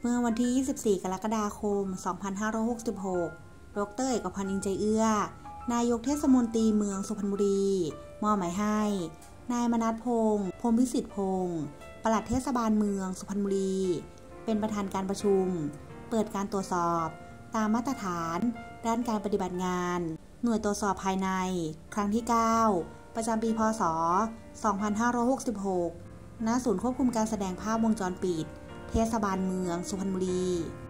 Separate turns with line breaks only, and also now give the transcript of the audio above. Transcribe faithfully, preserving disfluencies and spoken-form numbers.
มื่อวันที่ ยี่สิบสี่ กรกฎาคม สองพันห้าร้อยหกสิบหก ดร.เอกพันธ์ อินใจเอื้อ นายกเทศมนตรีเมืองสุพรรณบุรีมอบหมายให้ นายมนัสพงษ์ พรหมวิสิทธิพงษ์ปลัดเทศบาลเมืองสุพรรณบุรี เป็นประธานการประชุม เปิดการตรวจสอบ ตามมาตรฐาน ด้านการปฏิบัติงาน หน่วยตรวจสอบภายใน ครั้งที่ เก้า ประจำปี พ.ศ. สองพันห้าร้อยหกสิบหก ณ ศูนย์ควบคุมการแสดงภาพวงจรปิด เทศบาลเมืองสุพรรณบุรี